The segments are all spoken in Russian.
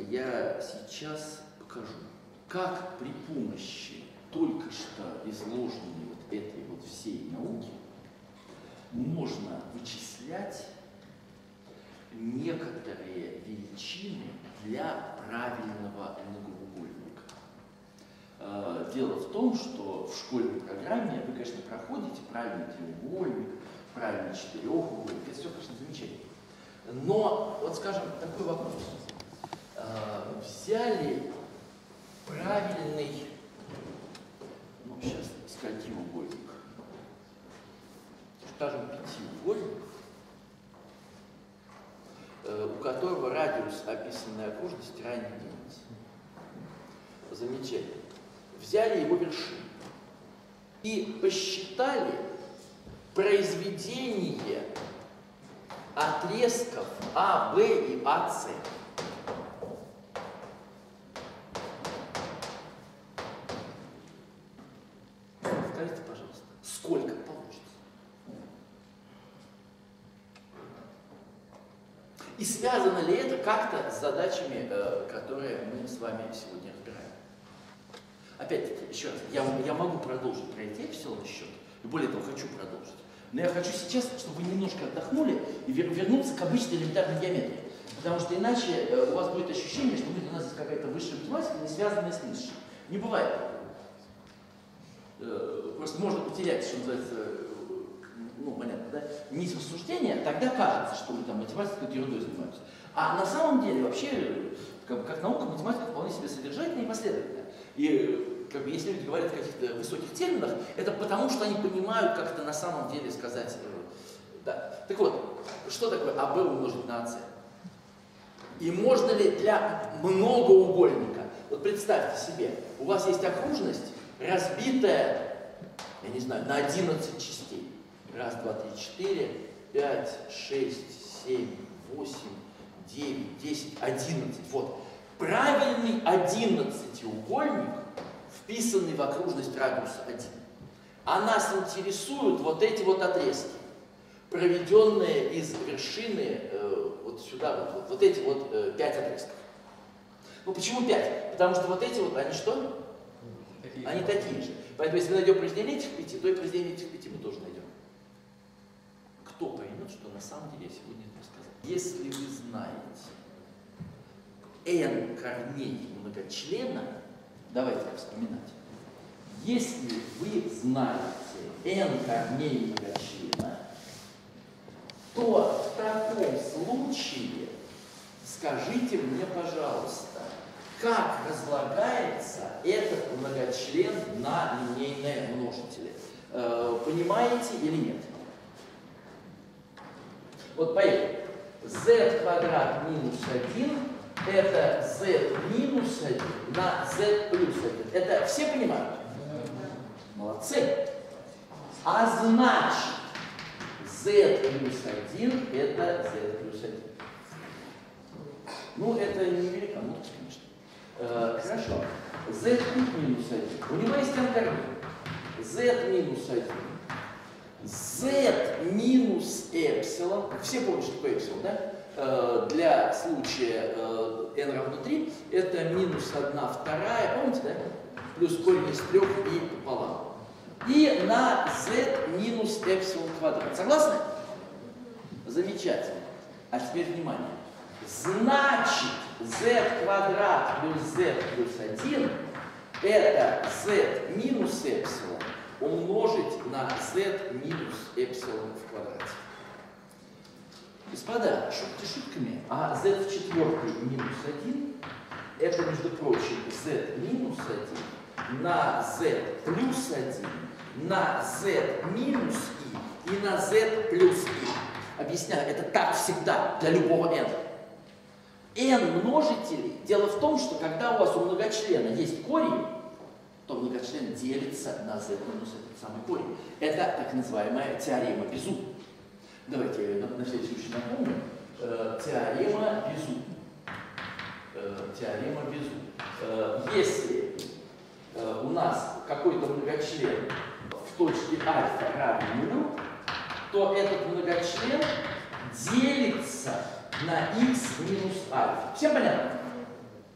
я сейчас покажу, как при помощи только что изложенной вот этой вот всей науки можно вычислять некоторые величины для правильного многоугольника. Дело в том, что в школьной программе вы, конечно, проходите правильный треугольник, правильный четырехугольник, это все, конечно, замечательно. Но, вот скажем, такой вопрос. Взяли правильный, ну, сейчас, скольки-угольник, скажем, пятиугольник, у которого радиус описанной окружности равен единице. Замечательно. Взяли его вершину и посчитали произведение отрезков А, Б и АС. Скажите, пожалуйста, сколько получится? И связано ли это как-то с задачами, которые мы с вами сегодня разбираем? Опять-таки, еще раз, я могу продолжить про эти эпсилоны счет, и более того, хочу продолжить. Но я хочу сейчас, чтобы вы немножко отдохнули и вернуться к обычной элементарной геометрии. Потому что иначе у вас будет ощущение, что у нас здесь какая-то высшая математика, не связанная с низшей. Не бывает. Просто можно потерять, что называется, ну, понятно, да? Нить рассуждения, тогда кажется, что мы там математикой какой-то ерундой занимаемся. А на самом деле вообще, как наука, математика вполне себе содержательная и последовательная. И если люди говорят о каких-то высоких терминах, это потому, что они понимают, как это на самом деле сказать. Да. Так вот, что такое АБ умножить на АС? И можно ли для многоугольника, вот представьте себе, у вас есть окружность, разбитая, я не знаю, на 11 частей. Раз, два, три, 4, 5, 6, 7, 8, 9, 10, 11. Вот. Правильный 11-угольник, вписанный в окружность радиуса 1. А нас интересуют вот эти вот отрезки, проведенные из вершины вот сюда, вот эти вот 5 отрезков. Ну почему 5? Потому что вот эти вот, они что? Они такие же. Поэтому если мы найдем произведение этих 5, то и произведение этих 5 мы тоже найдем. Кто поймет, что на самом деле я сегодня это сказал? Если вы знаете n корней многочлена, давайте вспоминать. Если вы знаете n корней многочлена, то в таком случае скажите мне, пожалуйста, как разлагается этот многочлен на линейные множители. Понимаете или нет? Вот поехали. z квадрат минус 1 это z минус 1 на z плюс 1. Это все понимают? Молодцы. А значит, z плюс 1 это z плюс 1. Ну, это невелика мудрость, конечно. Хорошо. z минус 1. У него есть n корней. z минус 1. z минус эпсилон. Все помнят, что такое эпсилон, да? Для случая n равно 3, это минус 1 вторая, помните, да? Плюс корень из 3 и пополам. И на z минус эпсилон квадрат. Согласны? Замечательно. А теперь внимание. Значит, z квадрат плюс z плюс 1 это z минус эпсилон умножить на z минус эпсилон в квадрате. Господа, шутки шутками, а z в четвертой минус 1 это, между прочим, z минус 1 на z плюс 1 на z минус и на z плюс и. Объясняю, это так всегда для любого n. n множителей. Дело в том, что когда у вас у многочлена есть корень, то многочлен делится на z минус этот самый корень. Это так называемая теорема Безу. Давайте на следующий случай напомним. Теорема Безу. Теорема Безу. Если у нас какой-то многочлен в точке альфа равен нулю, то этот многочлен делится на x минус альфа. Всем понятно?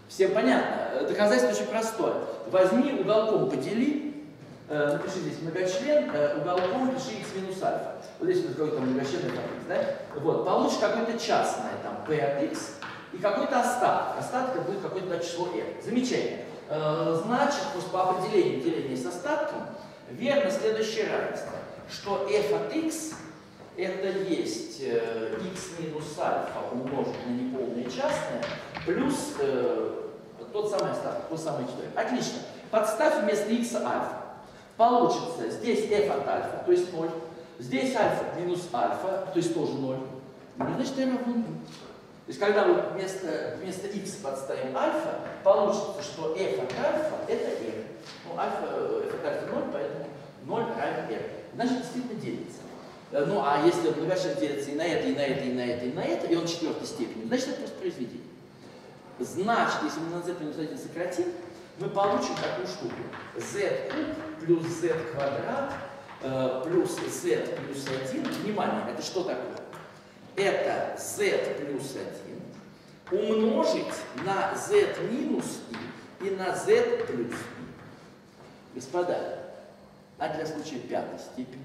Всем понятно? Доказательство очень простое. Возьми уголком подели, напиши здесь многочлен, уголком пиши x минус альфа. Вот здесь вот какой-то многочленный факт, да? Вот, получишь какое-то частное, там, p от x и какой-то остаток. Остаток будет какое-то число r. Замечательно. Значит, по определению деления с остатком, верно следующее равенство, что f от x это есть x минус альфа умножить на неполное частное плюс тот самый остаток, тот самый 4. Отлично. Подставь вместо x альфа. Получится здесь f от альфа, то есть 0. Здесь альфа минус альфа, то есть тоже 0. Значит, r равно 0. То есть, когда мы вместо x подставим альфа, получится, что f от альфа это r. Ну, f от альфа 0, поэтому 0 равен r. Значит, действительно делится. Ну, а если многочлен делится и на это, и на это, и на это, и на это, и он четвертой степени, значит, это просто произведение. Значит, если мы на z минус 1 сократим, мы получим такую штуку. z куб плюс z квадрат плюс z плюс 1. Внимание, это что такое? Это z плюс 1 умножить на z минус и на z плюс и. Господа, а для случая пятой степени?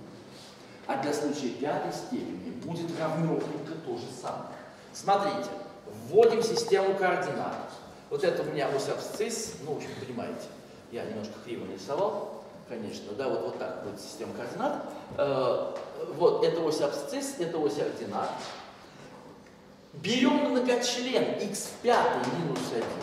А для случая пятой степени будет равнёхонько то же самое. Смотрите, вводим систему координат. Вот это у меня ось абсцисс, ну, в общем, понимаете, я немножко криво нарисовал, конечно, да, вот так будет система координат. Вот, это ось абсцисс, это ось ординат. Берем многочлен x в пятой минус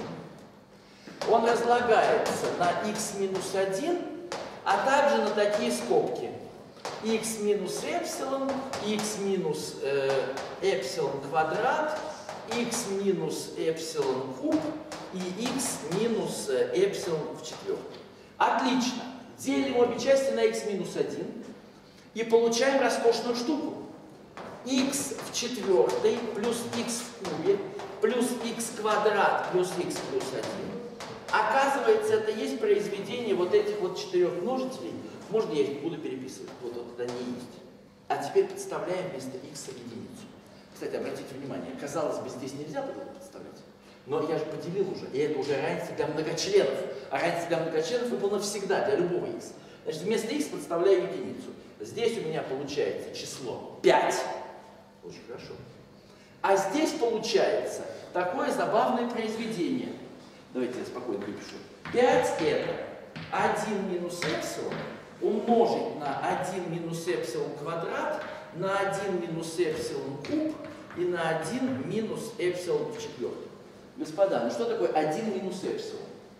1. Он разлагается на x минус 1, а также на такие скобки. X минус эпсилон, x минус эпсилон квадрат, x минус эпсилон куб и x минус эпсилон в четвертой. Отлично. Делим обе части на x минус 1 и получаем роскошную штуку. X в четвертой плюс x в кубе плюс x квадрат плюс x плюс 1. Оказывается, это есть произведение вот этих вот 4 множителей. Можно я их буду переписывать? Вот они есть. А теперь подставляем вместо x единицу. Кстати, обратите внимание, казалось бы, здесь нельзя было подставлять. Но я же поделил уже, и это уже равенство для многочленов. А равенство для многочленов выполнено всегда, для любого x. Значит, вместо x подставляю единицу. Здесь у меня получается число 5. Очень хорошо. А здесь получается такое забавное произведение. Давайте я спокойно выпишу. 5 это 1 минус эпсилон умножить на 1 минус эпсилон квадрат на 1 минус эпсилон куб и на 1 минус эпсилон в четвертой. Господа, ну что такое 1 минус эпсилон?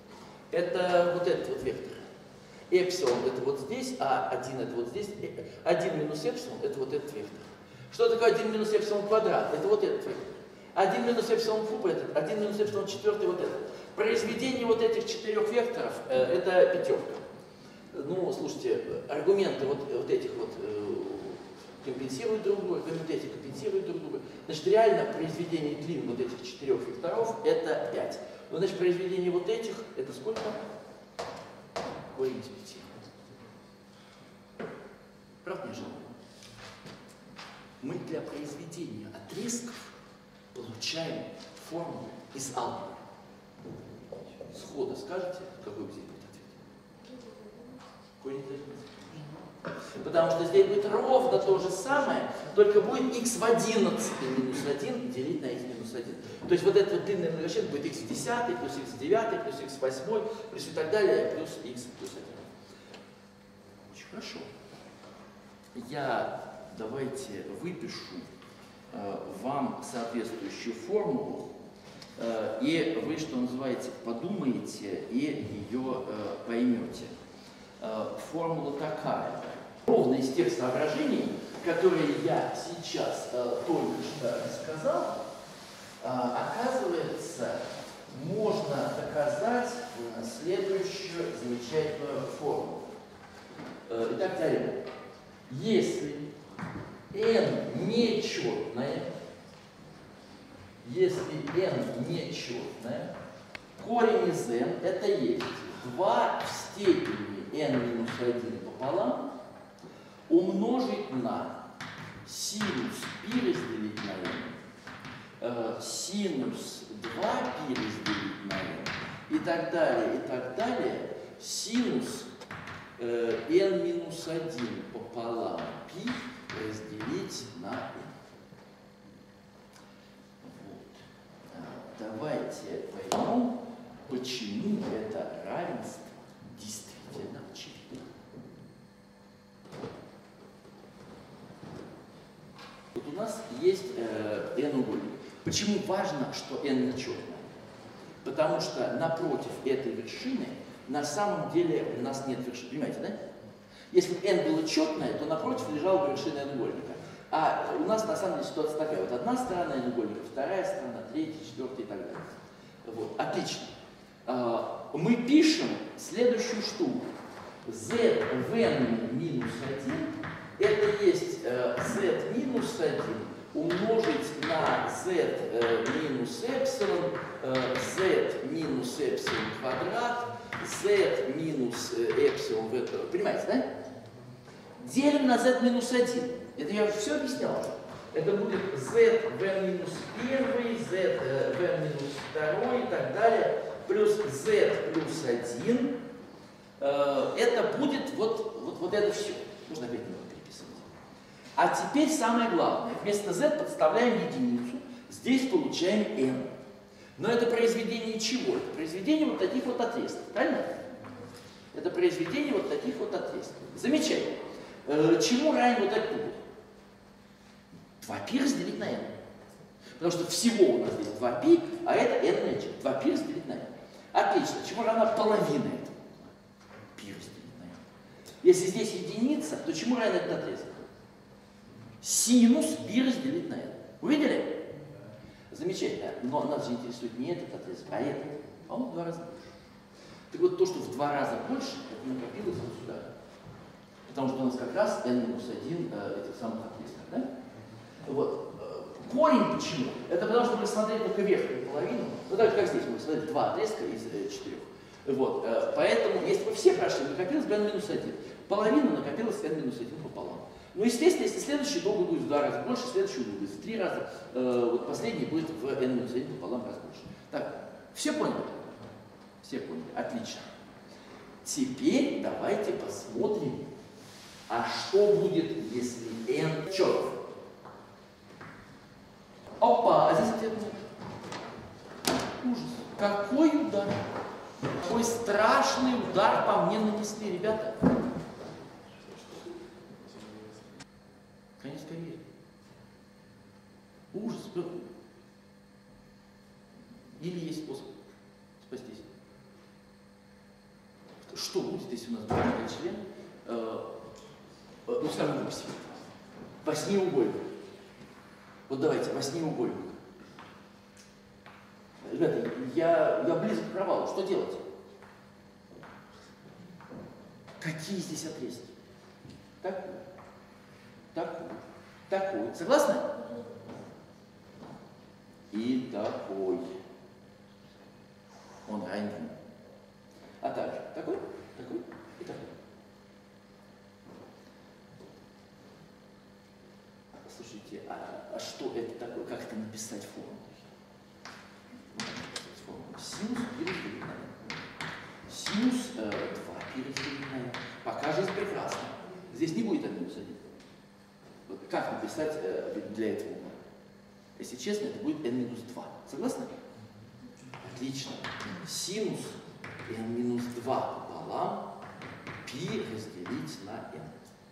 Это вот этот вот вектор. Эпсилон это вот здесь, а 1 это вот здесь. 1 минус эпсилон это вот этот вектор. Что такое 1 минус эпсилон квадрат? Это вот этот вектор. 1 минус эпсилон куб этот, 1 минус эпсилон четвертый вот этот. Произведение вот этих 4 векторов это пятерка. Ну, слушайте, аргументы вот этих вот компенсируют друг друга, вот эти компенсируют друг друга. Значит, реально произведение длин вот этих 4 векторов это 5. Ну, значит, произведение вот этих это сколько? Корень из 5. Правда, не жалко? Мы для произведения отрезков получаем формулу из алгебры. Сходу скажете, какой здесь будет ответ? Потому что здесь будет ровно то же самое, только будет x в 11 минус 1 делить на x минус 1. То есть вот это вот длинное многочлен будет x в 10, плюс x в 9, плюс x в 8, плюс и так далее, плюс x плюс 1. Очень хорошо. Я давайте выпишу вам соответствующую формулу, и вы, что называется, подумаете и ее поймете. Формула такая. Ровно из тех соображений, которые я сейчас только что рассказал, оказывается, можно доказать следующую замечательную формулу. Итак, теорема. Если n нечетное, корень из n это есть 2 в степени n минус 1 пополам умножить на синус π разделить на n, синус 2 π разделить на так далее, синус n-1 пополам π разделить на n. Вот. Давайте поймем, почему это равенство действительно очевидно. Вот у нас есть n-угольник. Почему важно, что n нечетное? Потому что напротив этой вершины на самом деле у нас нет вершины. Понимаете, да? Если бы n было четное, то напротив лежала бы вершина n-угольника. А у нас на самом деле ситуация такая. Вот одна сторона n-угольника, вторая сторона, третья, четвертая и так далее. Вот. Отлично. Мы пишем следующую штуку. z в n минус 1 это есть z минус 1 умножить на z минус эпсилон, z минус эпсилон квадрат, z минус эпсилон в это. Понимаете, да? Делим на z минус 1. Это я уже все объяснял. Это будет z в n минус 1, z в n минус 2 и так далее, плюс z плюс 1. Это будет вот это все. Можно опять немного переписывать. А теперь самое главное. Вместо z подставляем единицу. Здесь получаем n. Но это произведение чего? Это произведение вот таких вот отрезков. Правильно? Это произведение вот таких вот отрезков. Замечательно. Чему равен вот этот угол? 2π разделить на n. Потому что всего у нас здесь 2π, а это n на 2π разделить на n. Отлично. Чему равна половина этого? Π разделить на n. Если здесь единица, то чему равен этот отрезок? Синус π разделить на n. Увидели? Замечательно. Но нас же интересует не этот отрезок, а этот. А он в 2 раза больше. Так вот, то, что в 2 раза больше, это накопилось вот сюда. Потому что у нас как раз n-1 этих самых отрезков. Да? Вот. Корень почему? Это потому что мы рассмотрели только верхнюю половину. Ну так же, как здесь, мы рассмотрели 2 отрезка из 4. Вот. Поэтому, если бы все прошли, накопилось бы n-1. Половина накопилась n-1 пополам. Ну, естественно, если следующий долго будет в 2 раза больше, следующий будет в 3 раза, вот последний будет в n-1 пополам раз больше. Так, все поняли? Все поняли. Отлично. Теперь давайте посмотрим, а что будет, если n четко? Опа, а здесь ответ нет. Ужас. Какой удар? Какой страшный удар по мне нанесли, ребята. Конец карьеры. Ужас. Или есть способ спастись? Что будет, если у нас будет член? Ну, скажем, восьмиугольник. Вот давайте, восьмиугольник. Ребята, я близок к провалу. Что делать? Какие здесь отрезки? Такой. Такой. Такой. Согласны? И такой. Он равен. А также такой, такой и такой. Слушайте, а что это такое? Как это написать формулу? Синус π разделить на n. Синус 2π разделить на n. Пока жизнь прекрасна. Здесь не будет n-1. Вот как написать для этого угла? Если честно, это будет n-2. Согласны? Отлично. Синус n-2 пополам π разделить на n.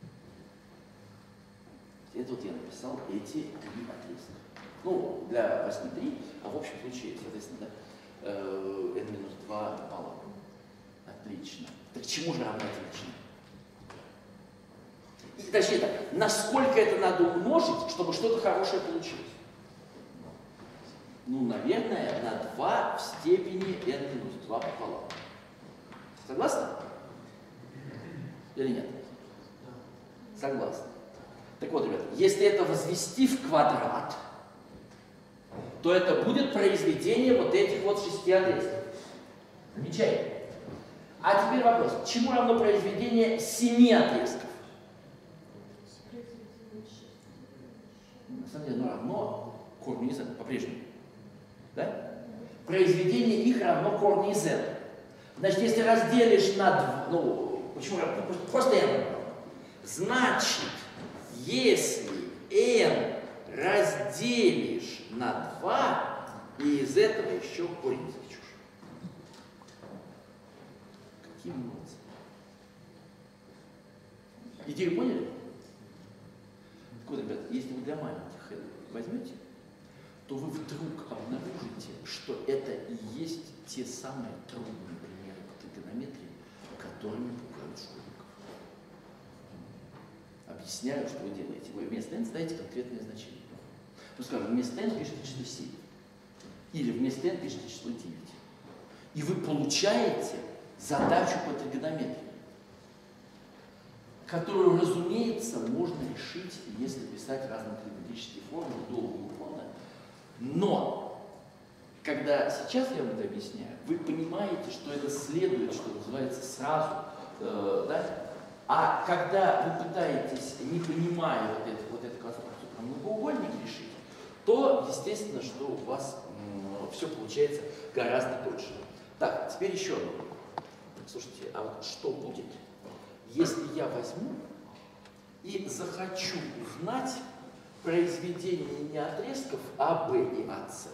Это вот я написал эти 3 отрезка. Ну, для 8 3, а в общем случае, соответственно, да, n-2 пополам. Отлично. Так чему же равна отлично? И, точнее так, насколько это надо умножить, чтобы что-то хорошее получилось? Ну, наверное, на 2 в степени n-2 пополам. Согласны? Или нет? Согласны. Так вот, ребята, если это возвести в квадрат, то это будет произведение вот этих вот 6 отрезков. Замечательно. А теперь вопрос. Чему равно произведение 7 отрезков? На самом деле, оно равно корню из n по-прежнему. Да? Произведение их равно корню из n. Значит, если разделишь на 2, ну, почему? Просто n. Значит, если n разделишь на 2, и из этого еще корень извлечешь. Какие молодцы. Идею поняли? Так вот, ребят, если вы для маленьких это возьмете, то вы вдруг обнаружите, что это и есть те самые трудные примеры по тригонометрии, которыми пугают школьников. Объясняю, что вы делаете. Вы вместо n ставите конкретное значение. Ну, скажем, вместо n пишете число 7. Или вместо n пишете число 9. И вы получаете задачу по тригонометрии, которую, разумеется, можно решить, если писать разные тригонометрические формулы долго и упорно. Но, когда сейчас я вам это объясняю, вы понимаете, что это следует, что называется, сразу. Да? А когда вы пытаетесь, не понимая вот эту конструкцию про многоугольник решить, то, естественно, что у вас все получается гораздо дольше. Так, теперь еще одно. Слушайте, а вот что будет, если я возьму и захочу узнать произведение не отрезков АБ и АС,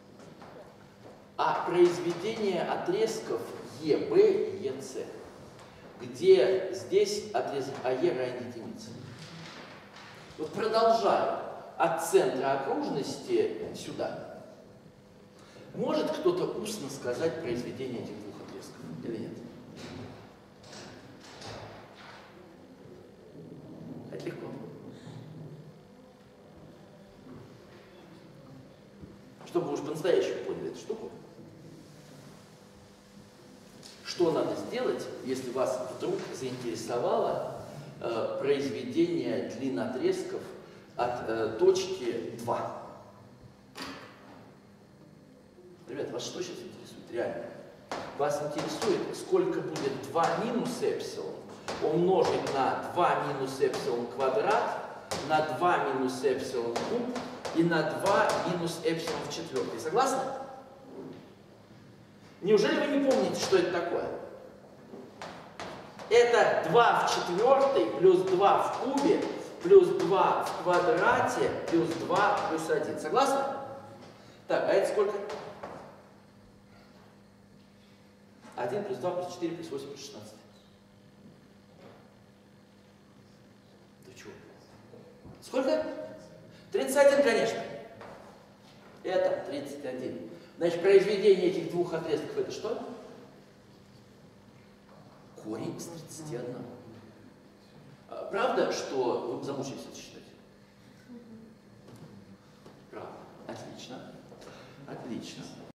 а произведение отрезков ЕБ и ЕС, где здесь отрезок АЕ равен единице. Вот продолжаю от центра окружности сюда. Может кто-то устно сказать произведение этих двух отрезков или нет? Это легко. Чтобы вы уж по-настоящему поняли эту штуку, что надо сделать, если вас вдруг заинтересовало произведение длин отрезков от точки 2? Ребята, вас что сейчас интересует? Реально. Вас интересует, сколько будет 2 минус эпсилон умножить на 2 минус эпсилон квадрат, на 2 минус эпсилон куб и на 2 минус эпсилон в четвертой. Согласны? Неужели вы не помните, что это такое? Это 2 в четвертой плюс 2 в кубе плюс 2 в квадрате плюс 2 плюс 1. Согласны? Так, а это сколько? 1 плюс 2 плюс 4 плюс 8 плюс 16. Да чего? Сколько? 31, конечно. Это 31. Значит, произведение этих двух отрезков это что? Корень из 31. Правда, что вы замучились это считать? Правда. Отлично. Отлично.